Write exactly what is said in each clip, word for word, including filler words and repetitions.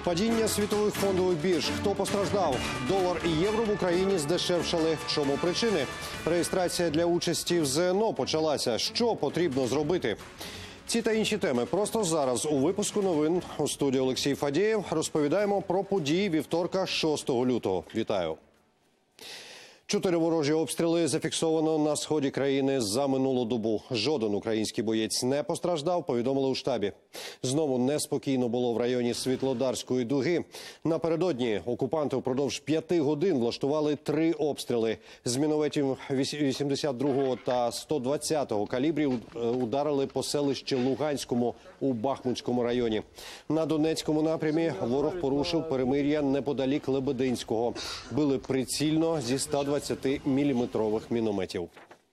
Падіння світових фондових бірж. Хто постраждав? Долар і євро в Україні здешевшали. В чому причини? Реєстрація для участі в ЗНО почалася. Що потрібно зробити? Ці та інші теми просто зараз у випуску новин. У студії Олексій Фадєєв. Розповідаємо про події вівторка шостого лютого. Вітаю. Чотири ворожі обстріли зафіксовано на сході країни за минулу добу. Жоден український боєць не постраждав, повідомили у штабі. Знову неспокійно було в районі Світлодарської дуги. Напередодні окупанти впродовж п'яти годин влаштували три обстріли. З мінометів вісімдесят другого та сто двадцятого калібрів ударили по селищі Луганському у Бахмутському районі. На Донецькому напрямі ворог порушив перемир'я неподалік Лебединського. Били прицільно зі ста двадцятиміліметрових мінометів.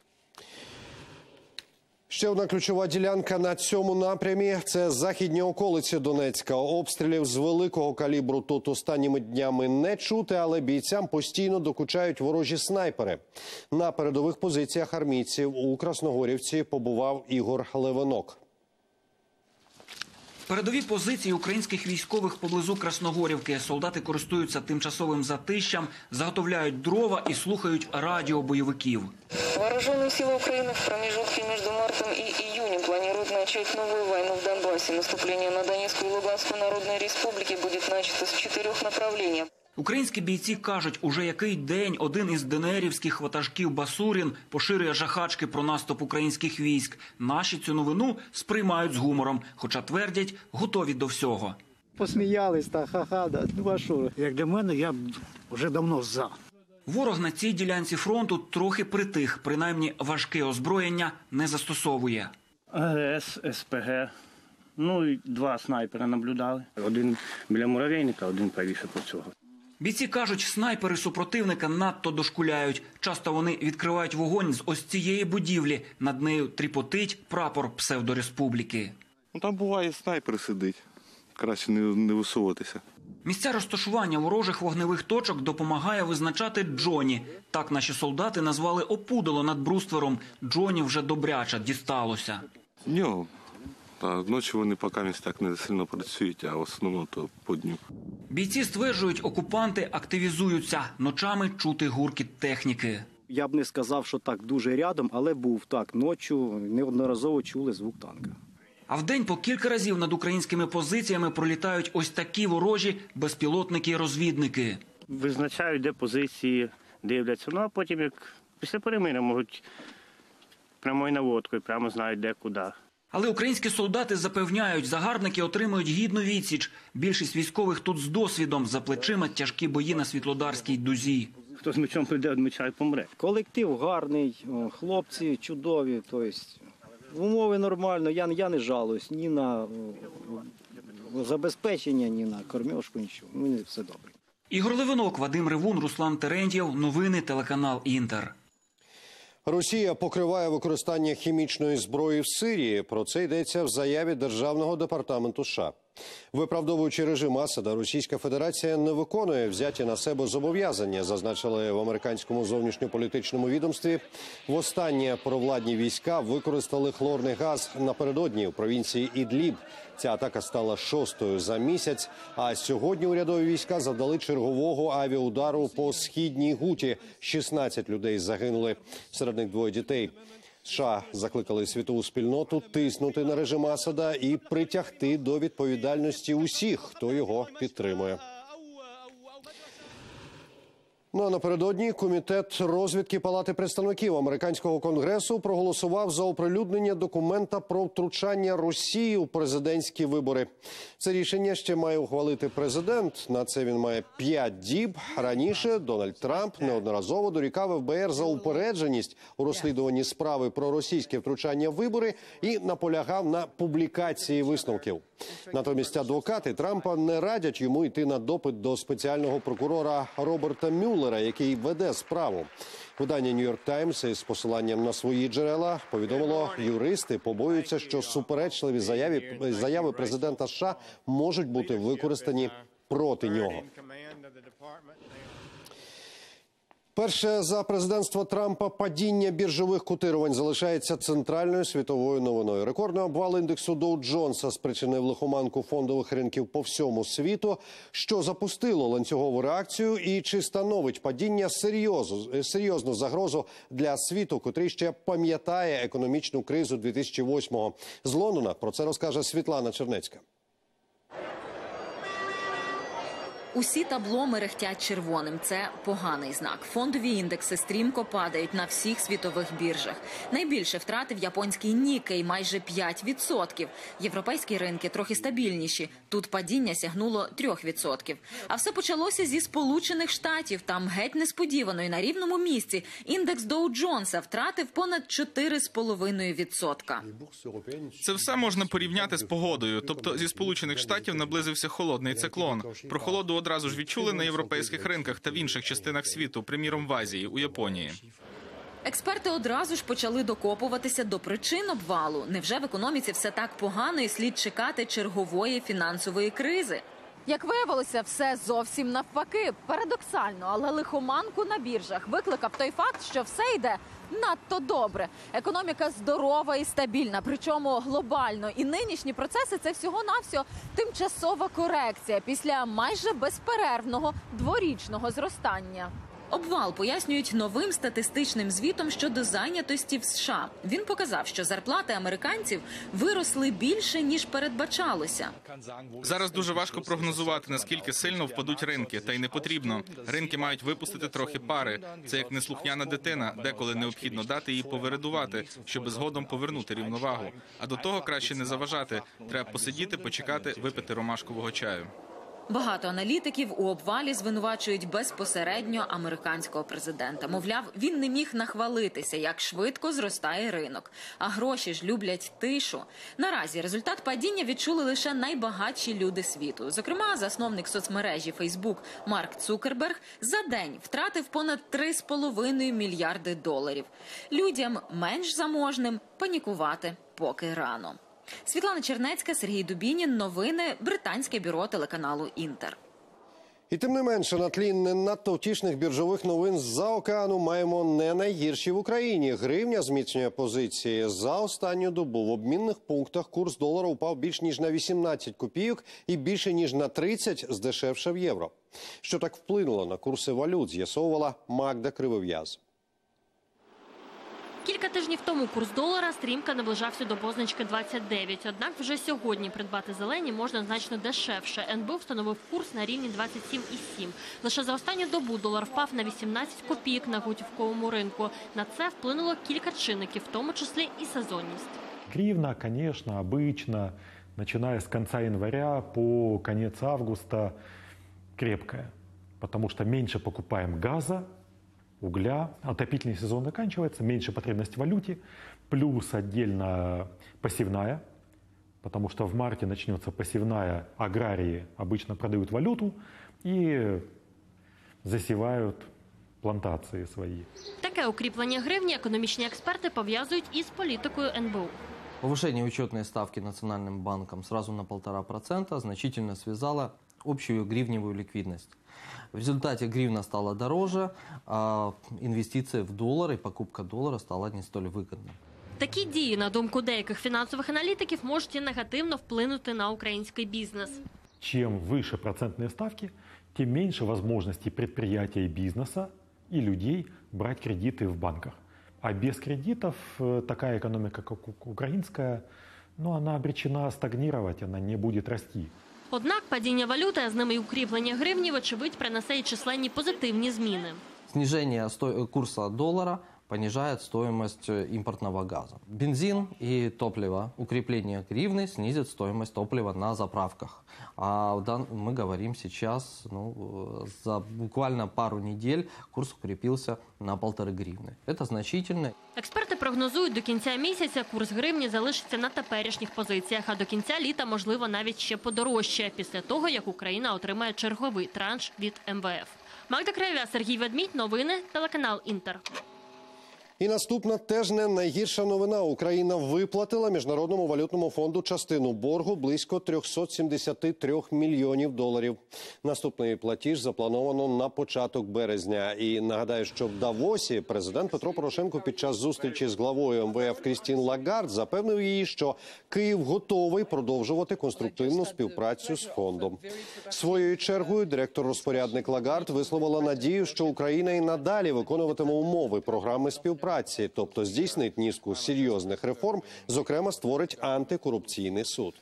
Ще одна ключова ділянка на цьому напрямі – це західні околиці Донецька. Обстрілів з великого калібру тут останніми днями не чути, але бійцям постійно докучають ворожі снайпери. На передових позиціях армійців у Красногорівці побував Ігор Левинок. Передові позиції українських військових поблизу Красногорівки. Солдати користуються тимчасовим затищем, заготовляють дрова і слухають радіо бойовиків. Вооруженные силы Украины в промежутке между мартом и июнем планируют начать новую войну в Донбассе. Наступление на Донецкую и Луганскую народные республики будет начато с четырех направлений. Українські бійці кажуть, уже який день один із ДНРівських ватажків Басурін поширює жахачки про наступ українських військ. Наші цю новину сприймають з гумором, хоча твердять, готові до всього. Посміялись, та ха-ха, да, ну а що? Як для мене, я вже давно за. Ворог на цій ділянці фронту трохи притих, принаймні важке озброєння не застосовує. АГС, СПГ, ну і два снайпера наблюдали. Один біля муравейника, один правіше по цього. Бійці кажуть, снайпери супротивника надто дошкуляють. Часто вони відкривають вогонь з ось цієї будівлі. Над нею тріпотить прапор псевдореспубліки. Ну, там буває снайпер сидить. Краще не, не висовуватися. Місця розташування ворожих вогневих точок допомагає визначати Джоні. Так наші солдати назвали опудало над бруствером. Джоні вже добряче дісталося. Ні, та ночі вони поки так не сильно працюють, а в основному то по дню. Бійці стверджують, окупанти активізуються. Ночами чути гуркіт техніки. Я б не сказав, що так дуже рядом, але був так. Ночі неодноразово чули звук танка. А вдень по кілька разів над українськими позиціями пролітають ось такі ворожі безпілотники-розвідники. Визначають, де позиції, дивляться. Ну а потім, як після перемир'я, можуть прямою наводкою, прямо знають, де, куди. Але українські солдати запевняють, загарбники отримують гідну відсіч. Більшість військових тут з досвідом, за плечима тяжкі бої на Світлодарській дузі. Хто з мечом прийде, від меча і помре. Колектив гарний, хлопці чудові, тобто умови нормально, я, я не жалуюсь ні на забезпечення, ні на кормежку, нічого. Мені все добре. Ігор Левинок, Вадим Ревун, Руслан Терентьєв. Новини, телеканал «Інтер». Росія покриває використання хімічної зброї в Сирії. Про це йдеться в заяві Державного департаменту США. Виправдовуючи режим Асада, Російська Федерація не виконує взяті на себе зобов'язання, зазначили в американському зовнішньополітичному відомстві. Востаннє провладні війська використали хлорний газ напередодні у провінції Ідліб. Ця атака стала шостою за місяць, а сьогодні урядові війська завдали чергового авіаудару по східній Гуті. шістнадцять людей загинули, серед них двоє дітей. США закликали світову спільноту тиснути на режим Асада і притягти до відповідальності усіх, хто його підтримує. Ну а напередодні Комітет розвідки Палати представників американського конгресу проголосував за оприлюднення документа про втручання Росії у президентські вибори. Це рішення ще має ухвалити президент. На це він має п'ять діб. Раніше Дональд Трамп неодноразово дорікав еф бе ер за упередженість у розслідуванні справи про російське втручання в вибори і наполягав на публікації висновків. Натомість адвокати Трампа не радять йому йти на допит до спеціального прокурора Роберта Мюллера, який веде справу. Видання «Нью-Йорк Таймс» із посиланням на свої джерела повідомило, юристи побоюються, що суперечливі заяви, заяви президента США можуть бути використані проти нього. Перше за президентства Трампа падіння біржових котирувань залишається центральною світовою новиною. Рекордний обвал індексу Доу Джонса спричинив лихоманку фондових ринків по всьому світу, що запустило ланцюгову реакцію і чи становить падіння серйозну, серйозну загрозу для світу, котрий ще пам'ятає економічну кризу дві тисячі восьмого. З Лондона про це розкаже Світлана Чернецька. Усі табло мерехтять червоним. Це поганий знак. Фондові індекси стрімко падають на всіх світових біржах. Найбільше втратив японський Ніккей – майже п'ять відсотків. Європейські ринки трохи стабільніші. Тут падіння сягнуло три відсотки. А все почалося зі Сполучених Штатів. Там геть несподівано і на рівному місці індекс Доу Джонса втратив понад чотири з половиною відсотка. Це все можна порівняти з погодою. Тобто зі Сполучених Штатів наблизився холодний циклон. Про холоду одразу ж відчули на європейських ринках та в інших частинах світу, приміром в Азії, у Японії. Експерти одразу ж почали докопуватися до причин обвалу. Невже в економіці все так погано і слід чекати чергової фінансової кризи? Як виявилося, все зовсім навпаки. Парадоксально, але лихоманку на біржах викликав той факт, що все йде надто добре. Економіка здорова і стабільна, причому глобально. І нинішні процеси – це всього-навсього тимчасова корекція після майже безперервного дворічного зростання. Обвал пояснюють новим статистичним звітом щодо зайнятості в США. Він показав, що зарплати американців виросли більше, ніж передбачалося. Зараз дуже важко прогнозувати, наскільки сильно впадуть ринки, та й не потрібно. Ринки мають випустити трохи пари. Це як неслухняна дитина, деколи необхідно дати їй повиридувати, щоб згодом повернути рівновагу. А до того краще не заважати. Треба посидіти, почекати, випити ромашкового чаю. Багато аналітиків у обвалі звинувачують безпосередньо американського президента. Мовляв, він не міг нахвалитися, як швидко зростає ринок. А гроші ж люблять тишу. Наразі результат падіння відчули лише найбагатші люди світу. Зокрема, засновник соцмережі Фейсбук Марк Цукерберг за день втратив понад три з половиною мільярди доларів. Людям менш заможним панікувати поки рано. Світлана Чернецька, Сергій Дубінін. Новини. Британське бюро телеканалу «Інтер». І тим не менше, на тлі не надто втішних біржових новин з-за океану маємо не найгірші в Україні. Гривня зміцнює позиції. За останню добу в обмінних пунктах курс долара упав більш ніж на вісімнадцять копійок і більше ніж на тридцять здешевшав євро. Що так вплинуло на курси валют, з'ясовувала Магда Кривов'яз. Кілька тижнів тому курс долара стрімко наближався до позначки двадцять дев'ять. Однак вже сьогодні придбати зелені можна значно дешевше. ен бе у встановив курс на рівні двадцять сім і сім. Лише за останню добу долар впав на вісімнадцять копійок на готівковому ринку. На це вплинуло кілька чинників, в тому числі і сезонність. Гривна, конечно, обычно, начиная с конца января по конец августа, крепкая. Потому что меньше покупаем газа, угля, отопительный сезон заканчивается, меньше потребность в валюте, плюс отдельно посевная, потому что в марте начнется посевная, аграрии обычно продают валюту и засевают плантации свої. Таке укріплення гривні економічні експерти пов'язують із політикою ен бе у. Повышение учетной ставки Национальным банком сразу на полтора процента значительно связало общую гривневую ликвидность. В результате гривна стала дороже, а инвестиции в доллар и покупка доллара стала не столь выгодной. Такі дії, на думку деяких фінансових аналітиків, можуть і негативно вплинути на український бізнес. Чем выше процентные ставки, тем меньше возможностей предприятия и бизнеса и людей брать кредиты в банках. А без кредитов такая экономика, как украинская, ну, она обречена стагнировать, она не будет расти. Однак падіння валюти, а з ними й укріплення гривні, вочевидь, принесе й численні позитивні зміни. Снижение курса доллара понижает стоимость импортного газа. Бензин и топливо, укрепление гривны снизит стоимость топлива на заправках. А мы говорим сейчас, ну, за буквально пару недель курс укрепился на полторы гривны. Это значительно. Експерти прогнозують, до кінця місяця курс гривні залишиться на теперішніх позиціях, а до кінця літа, можливо, навіть ще подорожчає, після того, як Україна отримає черговий транш від ем ве еф. Магда Кривов'яз, Сергій Ведмідь, новини, телеканал «Інтер». І наступна теж не найгірша новина. Україна виплатила Міжнародному валютному фонду частину боргу близько триста сімдесят три мільйонів доларів. Наступний платіж заплановано на початок березня. І нагадаю, що в Давосі президент Петро Порошенко під час зустрічі з главою ем ве еф Крістін Лагард запевнив її, що Київ готовий продовжувати конструктивну співпрацю з фондом. Своєю чергою директор-розпорядник Лагард висловила надію, що Україна і надалі виконуватиме умови програми співпраці. Праці, тобто здійснить низку серйозних реформ, зокрема створить антикорупційний суд.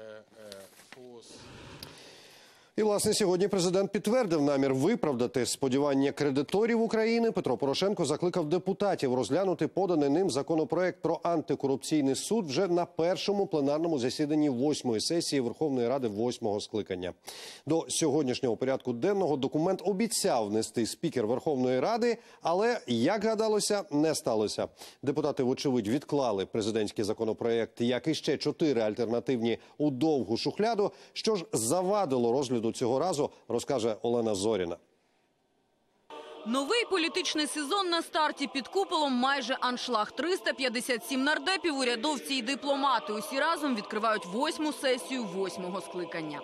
І, власне, сьогодні президент підтвердив намір виправдати сподівання кредиторів України. Петро Порошенко закликав депутатів розглянути поданий ним законопроект про антикорупційний суд вже на першому пленарному засіданні восьмої сесії Верховної Ради восьмого скликання. До сьогоднішнього порядку денного документ обіцяв внести спікер Верховної Ради, але, як гадалося, не сталося. Депутати, вочевидь, відклали президентський законопроект, як і ще чотири альтернативні, у довгу шухляду. Що ж завадило розгляду цього разу, розкаже Олена Зоріна. Новий політичний сезон на старті. Під куполом майже аншлаг. триста п'ятдесят сім нардепів, урядовці і дипломати. Усі разом відкривають восьму сесію восьмого скликання.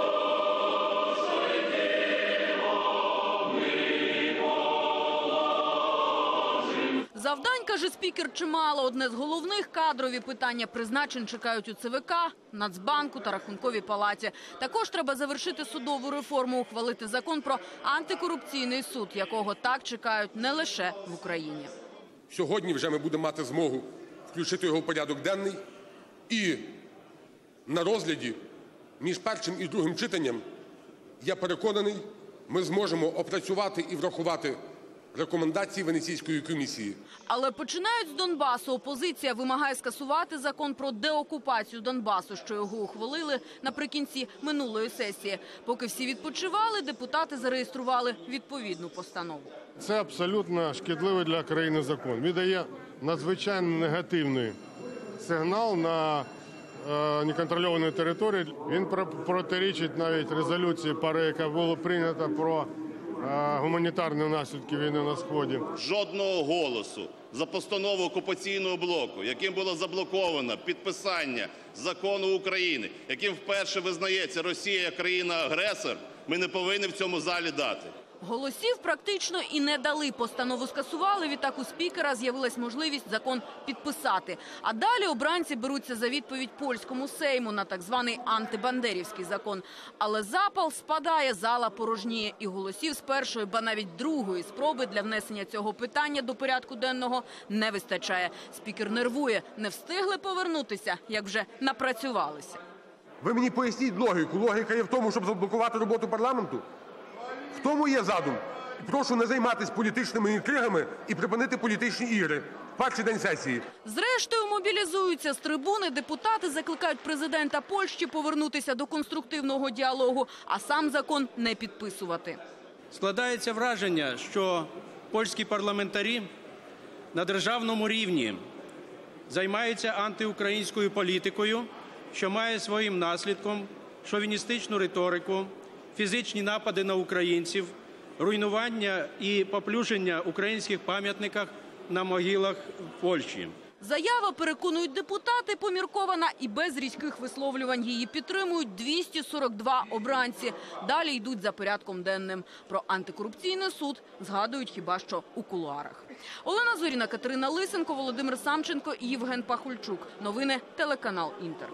Завдань, каже спікер, чимало. Одне з головних – кадрові питання. Призначень чекають у це ве ка, Нацбанку та Рахунковій палаті. Також треба завершити судову реформу, ухвалити закон про антикорупційний суд, якого так чекають не лише в Україні. Сьогодні вже ми будемо мати змогу включити його в порядок денний. І на розгляді між першим і другим читанням, я переконаний, ми зможемо опрацювати і врахувати рекомендації Венеційської комісії. Але починають з Донбасу. Опозиція вимагає скасувати закон про деокупацію Донбасу, що його ухвалили наприкінці минулої сесії. Поки всі відпочивали, депутати зареєстрували відповідну постанову. Це абсолютно шкідливий для країни закон. Він дає надзвичайно негативний сигнал на е, неконтрольованій території. Він протирічить навіть резолюції ПАРЄ, яка була прийнята про гуманітарні наслідки війни на Сході. Жодного голосу за постанову окупаційного блоку, яким було заблоковано підписання закону України, яким вперше визнається Росія як країна-агресор, ми не повинні в цьому залі дати. Голосів практично і не дали. Постанову скасували. Відтак у спікера з'явилась можливість закон підписати. А далі обранці беруться за відповідь польському сейму на так званий антибандерівський закон. Але запал спадає, зала порожніє. І голосів з першої, ба навіть другої спроби для внесення цього питання до порядку денного не вистачає. Спікер нервує. Не встигли повернутися, як вже напрацювалися. Ви мені поясніть логіку. Логіка є в тому, щоб заблокувати роботу парламенту? В тому є задум. Прошу не займатися політичними інтригами і припинити політичні ігри. Перший день сесії. Зрештою мобілізуються з трибуни. Депутати закликають президента Польщі повернутися до конструктивного діалогу, а сам закон не підписувати. Складається враження, що польські парламентарі на державному рівні займаються антиукраїнською політикою, що має своїм наслідком шовіністичну риторику, фізичні напади на українців, руйнування і поплюження українських пам'ятників на могилах в Польщі. Заява, переконують депутати, поміркована і без різких висловлювань. Її підтримують двісті сорок два обранці. Далі йдуть за порядком денним. Про антикорупційний суд згадують хіба що у кулуарах. Олена Зоріна, Катерина Лисенко, Володимир Самченко і Євген Пахульчук. Новини телеканал Інтер.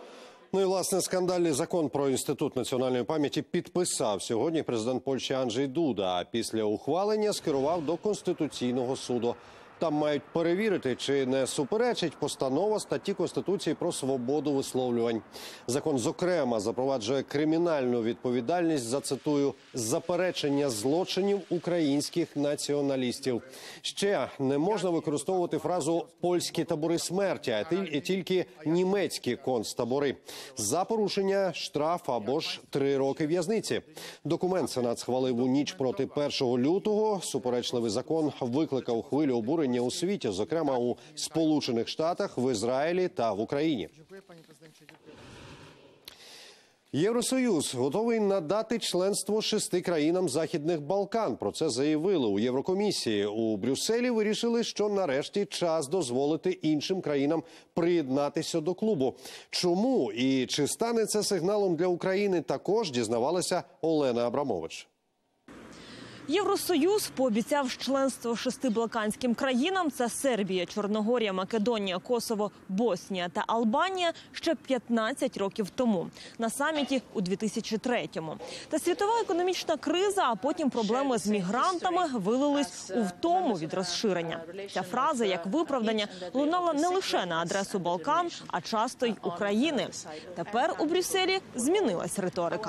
Ну і, власне, скандальний закон про Інститут національної пам'яті підписав сьогодні президент Польщі Анджей Дуда, а після ухвалення скерував до Конституційного суду. Там мають перевірити, чи не суперечить постанова статті Конституції про свободу висловлювань. Закон, зокрема, запроваджує кримінальну відповідальність за, цитую, «заперечення злочинів українських націоналістів». Ще не можна використовувати фразу «польські табори смерті», а тільки «німецькі концтабори». За порушення штраф або ж три роки в'язниці. Документ Сенат схвалив у ніч проти першого лютого. Суперечливий закон викликав хвилю обурення у світі, зокрема у Сполучених Штатах, в Ізраїлі та в Україні. Євросоюз готовий надати членство шести країнам Західних Балкан. Про це заявили у Єврокомісії. У Брюсселі вирішили, що нарешті час дозволити іншим країнам приєднатися до клубу. Чому і чи стане це сигналом для України, також дізнавалася Олена Абрамович. Євросоюз пообіцяв членство шести балканським країнам – це Сербія, Чорногорія, Македонія, Косово, Боснія та Албанія – ще п'ятнадцять років тому, на саміті у дві тисячі третьому. Та світова економічна криза, а потім проблеми з мігрантами вилились у втому від розширення. Ця фраза, як виправдання, лунала не лише на адресу Балкан, а часто й України. Тепер у Брюсселі змінилась риторика.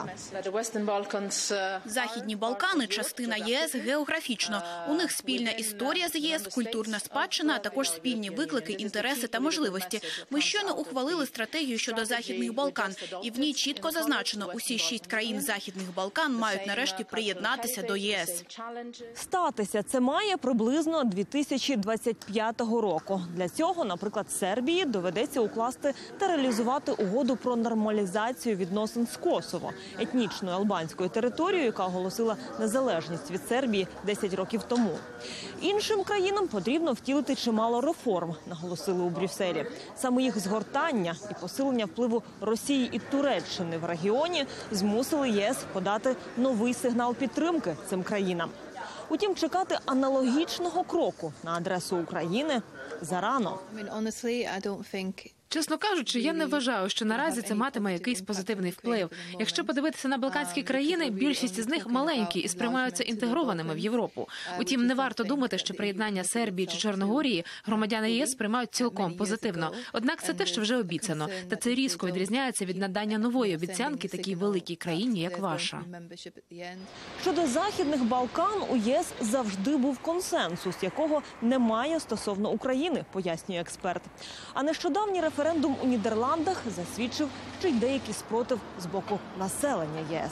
Західні Балкани – частина ЄС географічно. У них спільна історія з ЄС, культурна спадщина, а також спільні виклики, інтереси та можливості. Ми щойно ухвалили стратегію щодо Західних Балкан, і в ній чітко зазначено, усі шість країн Західних Балкан мають нарешті приєднатися до ЄС. Статися це має приблизно дві тисячі двадцять п'ятого року. Для цього, наприклад, Сербії доведеться укласти та реалізувати угоду про нормалізацію відносин з Косово, етнічною албанською територією, яка оголосила незалежність від Сербії десять років тому. Іншим країнам потрібно втілити чимало реформ, наголосили у Брюсселі. Саме їх згортання і посилення впливу Росії і Туреччини в регіоні змусили ЄС подати новий сигнал підтримки цим країнам. Утім, чекати аналогічного кроку на адресу України зарано. Чесно кажучи, я не вважаю, що наразі це матиме якийсь позитивний вплив. Якщо подивитися на балканські країни, більшість з них маленькі і сприймаються інтегрованими в Європу. Утім, не варто думати, що приєднання Сербії чи Чорногорії громадяни ЄС сприймають цілком позитивно. Однак це те, що вже обіцяно. Та це різко відрізняється від надання нової обіцянки такій великій країні, як ваша. Щодо Західних Балкан у ЄС завжди був консенсус, якого немає стосовно України, пояснює експерт. А нещодавній референдум у Нідерландах засвідчив, що й деякий спротив з боку населення ЄС.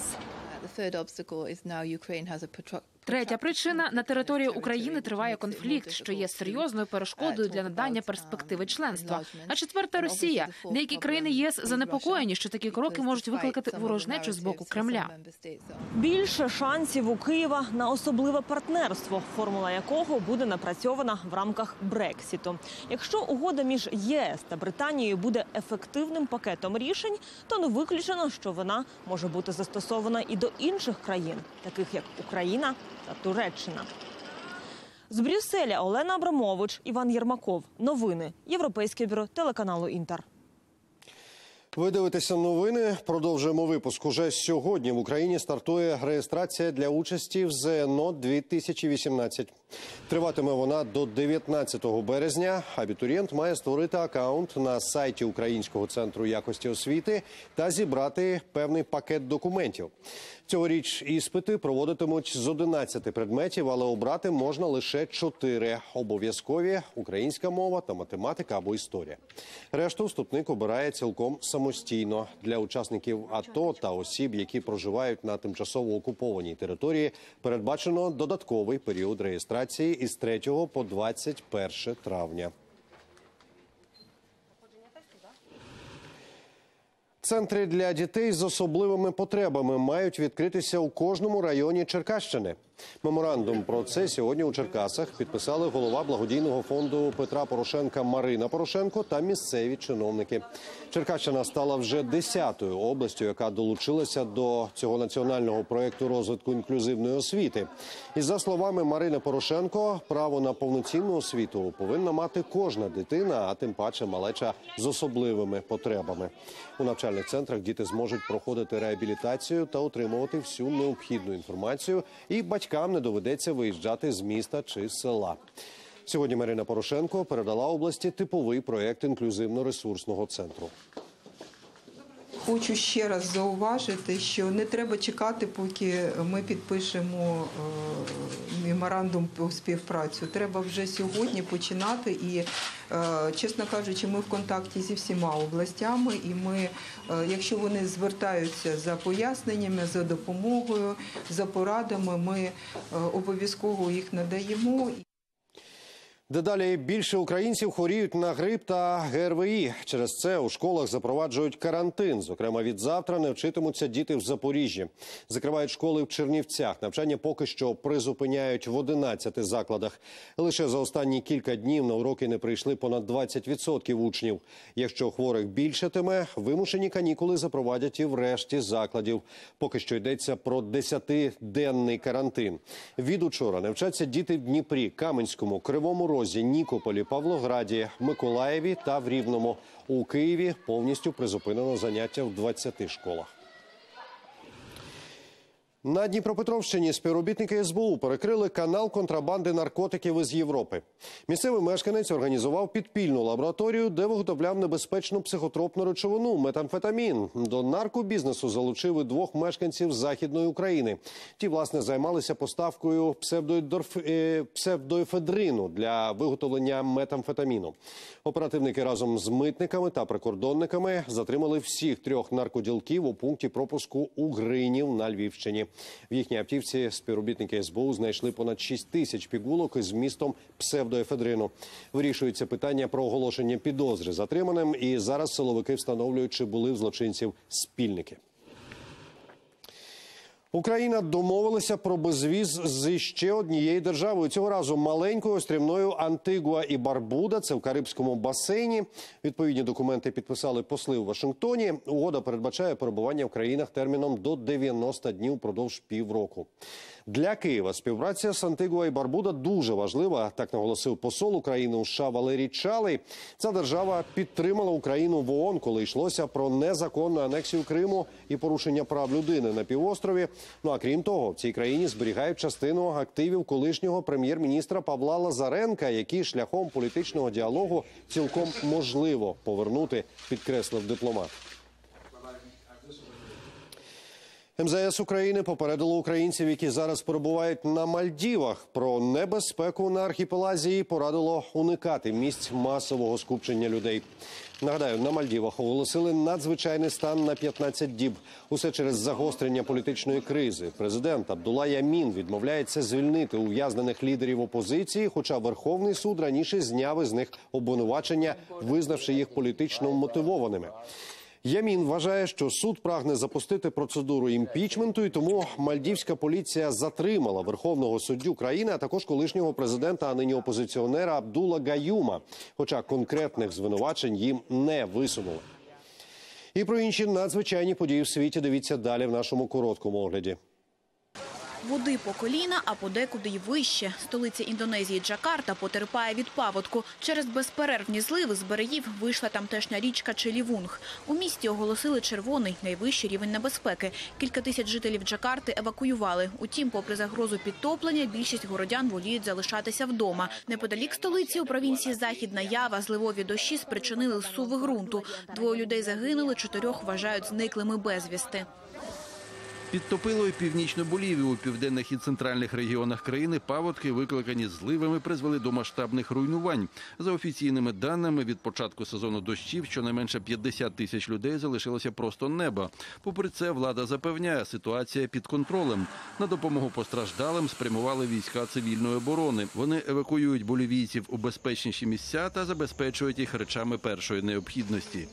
Третя причина – на території України триває конфлікт, що є серйозною перешкодою для надання перспективи членства. А четверта – Росія. Деякі країни ЄС занепокоєні, що такі кроки можуть викликати ворожнечу з боку Кремля. Більше шансів у Києва на особливе партнерство, формула якого буде напрацьована в рамках Брексіту. Якщо угода між ЄС та Британією буде ефективним пакетом рішень, то не виключено, що вона може бути застосована і до інших країн, таких як Україна та Туреччина. З Брюсселя Олена Абрамович, Іван Єрмаков. Новини. Європейське бюро телеканалу «Інтер». Ви дивитеся новини. Продовжуємо випуск. Уже сьогодні в Україні стартує реєстрація для участі в ЗНО дві тисячі вісімнадцять. Триватиме вона до дев'ятнадцятого березня. Абітурієнт має створити акаунт на сайті Українського центру якості освіти та зібрати певний пакет документів. Цьогоріч іспити проводитимуть з одинадцяти предметів, але обрати можна лише чотири. Обов'язкові – українська мова та математика або історія. Решту вступник обирає цілком самостійно. Для учасників АТО та осіб, які проживають на тимчасово окупованій території, передбачено додатковий період реєстрації із третього по двадцять перше травня. Центри для дітей з особливими потребами мають відкритися у кожному районі Черкащини. Меморандум про це сьогодні у Черкасах підписали голова благодійного фонду Петра Порошенка Марина Порошенко та місцеві чиновники. Черкащина стала вже десятою областю, яка долучилася до цього національного проєкту розвитку інклюзивної освіти. І за словами Марини Порошенко, право на повноцінну освіту повинна мати кожна дитина, а тим паче малеча з особливими потребами. У навчальних центрах діти зможуть проходити реабілітацію та отримувати всю необхідну інформацію, і батькам не доведеться виїжджати з міста чи села. Сьогодні Марина Порошенко передала області типовий проєкт інклюзивно-ресурсного центру. Хочу ще раз зауважити, що не треба чекати, поки ми підпишемо меморандум про співпрацю. Треба вже сьогодні починати і, чесно кажучи, ми в контакті зі всіма областями і ми, якщо вони звертаються за поясненнями, за допомогою, за порадами, ми обов'язково їх надаємо. Дедалі більше українців хворіють на грип та ГРВІ. Через це у школах запроваджують карантин. Зокрема, від завтра не вчитимуться діти в Запоріжжі. Закривають школи в Чернівцях. Навчання поки що призупиняють в одинадцяти закладах. Лише за останні кілька днів на уроки не прийшли понад двадцять відсотків учнів. Якщо хворих більшатиме, вимушені канікули запровадять і в решті закладів. Поки що йдеться про десятиденний карантин. Від учора не вчаться діти в Дніпрі, Каменському, Кривому Розі, Нікополі, Павлограді, Миколаєві та в Рівному. У Києві повністю призупинено заняття в двадцяти школах. На Дніпропетровщині співробітники ес бе у перекрили канал контрабанди наркотиків із Європи. Місцевий мешканець організував підпільну лабораторію, де виготовляв небезпечну психотропну речовину – метамфетамін. До наркобізнесу залучив і двох мешканців Західної України. Ті, власне, займалися поставкою псевдоефедрину для виготовлення метамфетаміну. Оперативники разом з митниками та прикордонниками затримали всіх трьох наркоділків у пункті пропуску у Гринів на Львівщині. В їхній автівці співробітники ес бе у знайшли понад шість тисяч пігулок із вмістом псевдоефедрину. Вирішується питання про оголошення підозри затриманим, і зараз силовики встановлюють, чи були в злочинців спільники. Україна домовилася про безвіз з ще однією державою. Цього разу маленькою острівною Антигуа і Барбуда. Це в Карибському басейні. Відповідні документи підписали посли у Вашингтоні. Угода передбачає перебування в країнах терміном до дев'яноста днів впродовж півроку. Для Києва співпраця з Антигуа і Барбуда дуже важлива, так наголосив посол України у США Валерій Чалий. Ця держава підтримала Україну в ООН, коли йшлося про незаконну анексію Криму і порушення прав людини на півострові. Ну а крім того, в цій країні зберігають частину активів колишнього прем'єр-міністра Павла Лазаренка, які шляхом політичного діалогу цілком можливо повернути, підкреслив дипломат. ем зе ес України попередило українців, які зараз перебувають на Мальдівах, про небезпеку на архіпелазі і порадило уникати місць масового скупчення людей. Нагадаю, на Мальдівах оголосили надзвичайний стан на п'ятнадцять діб. Усе через загострення політичної кризи. Президент Абдулла Ямін відмовляється звільнити ув'язнених лідерів опозиції, хоча Верховний суд раніше зняв із них обвинувачення, визнавши їх політично мотивованими. Ямін вважає, що суд прагне запустити процедуру імпічменту, і тому мальдівська поліція затримала верховного суддю країни, а також колишнього президента, а нині опозиціонера Абдула Гаюма, хоча конкретних звинувачень їм не висунули. І про інші надзвичайні події в світі дивіться далі в нашому короткому огляді. Води по коліна, а подекуди й вище. Столиця Індонезії Джакарта потерпає від паводку. Через безперервні зливи з берегів вийшла тамтешня річка Челівунг. У місті оголосили червоний, найвищий рівень небезпеки. Кілька тисяч жителів Джакарти евакуювали. Утім, попри загрозу підтоплення, більшість городян воліють залишатися вдома. Неподалік столиці у провінції Західна Ява зливові дощі спричинили зсуви ґрунту. Двоє людей загинули, чотирьох вважають зниклими безвісти. Підтопило і північну Болівію. У південних і центральних регіонах країни паводки, викликані зливами, призвели до масштабних руйнувань. За офіційними даними, від початку сезону дощів щонайменше п'ятдесят тисяч людей залишилося просто неба. Попри це, влада запевняє, ситуація під контролем. На допомогу постраждалим спрямували війська цивільної оборони. Вони евакуюють болівійців у безпечніші місця та забезпечують їх речами першої необхідності.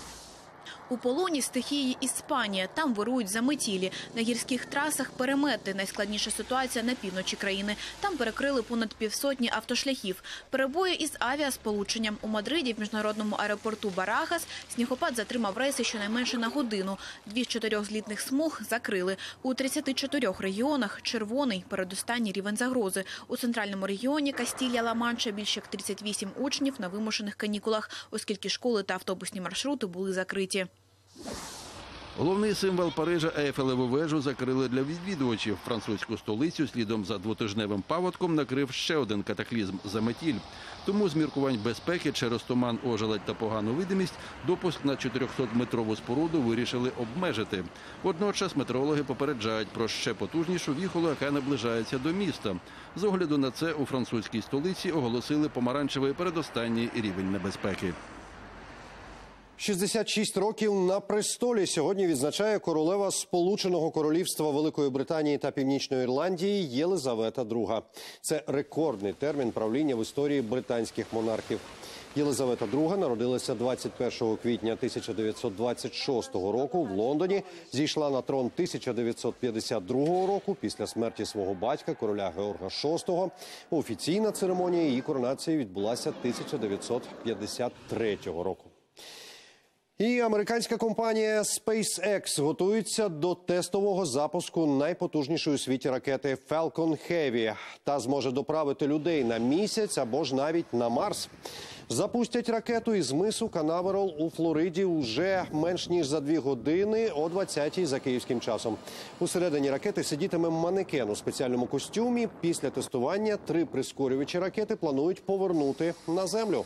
У полоні стихії Іспанія. Там вирують заметілі. На гірських трасах перемети. Найскладніша ситуація на півночі країни. Там перекрили понад півсотні автошляхів. Перебої із авіасполученням. У Мадриді в міжнародному аеропорту Барахас снігопад затримав рейси щонайменше на годину. Дві з чотирьох злітних смуг закрили. У тридцяти чотирьох регіонах червоний передостанній рівень загрози. У центральному регіоні Кастілля-Ла-Манча більше як тридцять вісім учнів на вимушених канікулах, оскільки школи та автобусні маршрути були закриті. Головний символ Парижа – Ейфелеву вежу закрили для відвідувачів. Французьку столицю слідом за двотижневим паводком накрив ще один катаклізм – заметіль. Тому з міркувань безпеки через туман, ожеледь та погану видимість допуск на чотирьохсотметрову споруду вирішили обмежити. Водночас метеорологи попереджають про ще потужнішу віхолу, яка наближається до міста. З огляду на це у французькій столиці оголосили помаранчевий передостанній рівень небезпеки. шістдесят шість років на престолі сьогодні відзначає королева Сполученого Королівства Великої Британії та Північної Ірландії Єлизавета друга. Це рекордний термін правління в історії британських монархів. Єлизавета друга народилася двадцять першого квітня тисяча дев'ятсот двадцять шостого року в Лондоні. Зійшла на трон тисяча дев'ятсот п'ятдесят другого року після смерті свого батька, короля Георга шостого. Офіційна церемонія її коронації відбулася тисяча дев'ятсот п'ятдесят третього року. І американська компанія SpaceX готується до тестового запуску найпотужнішої у світі ракети Falcon Heavy. Та зможе доправити людей на місяць або ж навіть на Марс. Запустять ракету із мису Канаверал у Флориді уже менш ніж за дві години о двадцятій за київським часом. Усередині ракети сидітиме манекен у спеціальному костюмі. Після тестування три прискорювачі ракети планують повернути на землю.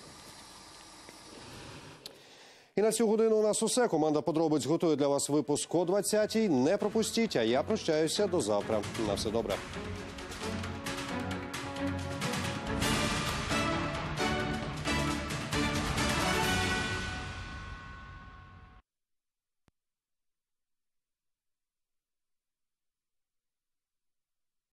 І на цю годину у нас усе. Команда «Подробиць» готує для вас випуск о двадцятій. Не пропустіть, а я прощаюся до завтра. На все добре.